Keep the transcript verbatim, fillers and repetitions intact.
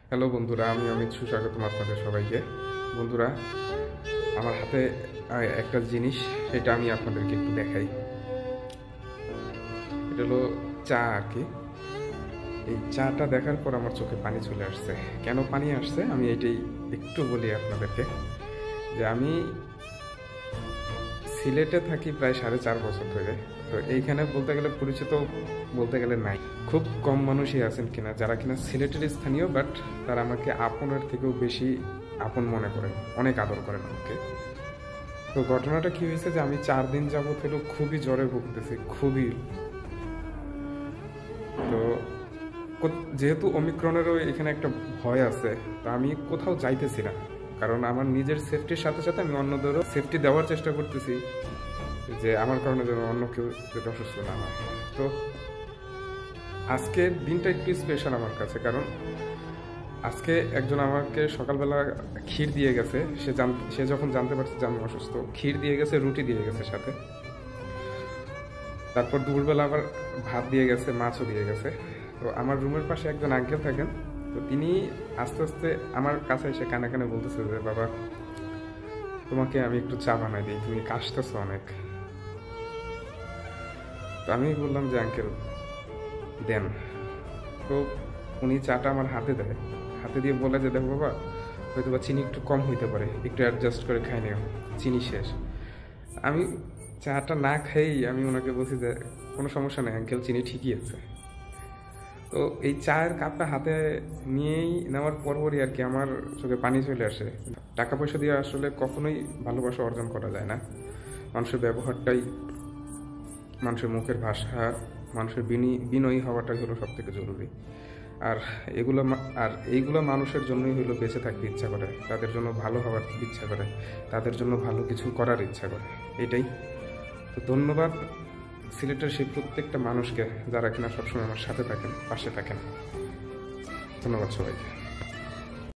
Hello বন্ধুরা, আমি অমিত সুস্বাগতম আপনাদের সবাইকে। বন্ধুরা, আমার হাতে একটা জিনিস, সেটা আমি আপনাদেরকে একটু দেখাই। এটা হলো চা আর কি। এই চাটা দেখার পর আমার চোখে পানি চলে আসছে। কেন পানি আসছে আমি এটাই একটু বলি আপনাদেরকে। যে আমি সিলেটে থাকি প্রায় সাড়ে চার বছর ধরে। তো এইখানে বলতে গেলে পরিচিত বলতে গেলে নাই, খুব কম মানুষই আছেন কিনা যারা কিনা সিলেটের স্থানীয়, বাট তারা আমাকে আপনের থেকেও বেশি আপন মনে করেন, অনেক আদর করেন আমাকে। তো ঘটনাটা কি হয়েছে যে আমি চার দিন যাবত হলো খুবই জ্বরে ভুগতেছি, খুবই। তো যেহেতু ওমিক্রনেরও এখানে একটা ভয় আছে, তো আমি কোথাও যাইতেছি না, কারণ আমার নিজের সেফটির সাথে সাথে আমি অন্যদেরও সেফটি দেওয়ার চেষ্টা করতেছি, যে আমার কারণে যেন অন্য কেউ যাতে অসুস্থ না হয়। তো আজকের দিনটা একটু স্পেশাল আমার কাছে, কারণ আজকে একজন আমাকে সকালবেলা ক্ষীর দিয়ে গেছে। সে জান সে যখন জানতে পারছে যে আমি অসুস্থ, ক্ষীর দিয়ে গেছে, রুটি দিয়ে গেছে সাথে। তারপর দুপুরবেলা আবার ভাত দিয়ে গেছে, মাছও দিয়ে গেছে। তো আমার রুমের পাশে একজন আঙ্কেল থাকেন, তো তিনি আস্তে আস্তে আমার কাছে এসে কানে কানে বলতেছে যে বাবা, তোমাকে আমি একটু চা বানাই দিই, তুমি কাশতেছো অনেক। তো আমি বললাম যে আঙ্কেল দেন। তো উনি চাটা আমার হাতে দেয়, হাতে দিয়ে বলে যে দেখো বাবা, হয়তো বা চিনি একটু কম হইতে পারে, একটু অ্যাডজাস্ট করে খাই নিও, চিনি শেষ। আমি চাটা না খাইই আমি ওনাকে বলছি যে কোনো সমস্যা নেই আঙ্কেল, চিনি ঠিকই আছে। তো এই চায়ের কাপটা হাতে নিয়েই নেওয়ার পরপরই আর কি আমার চোখে পানি চলে আসে। টাকা পয়সা দিয়ে আসলে কখনোই ভালোবাসা অর্জন করা যায় না। মানুষের ব্যবহারটাই, মানুষের মুখের ভাষা, মানুষের বিনয়ী হওয়াটাই হলো সব থেকে জরুরি। আর এগুলো আর এইগুলো মানুষের জন্যই হলো বেঁচে থাকতে ইচ্ছা করে, তাদের জন্য ভালো হওয়ার ইচ্ছা করে, তাদের জন্য ভালো কিছু করার ইচ্ছা করে, এটাই। তো ধন্যবাদ সিলেটের সেই প্রত্যেকটা মানুষকে যারা কিনা সবসময় আমার সাথে থাকেন, পাশে থাকেন। ধন্যবাদ সবাইকে।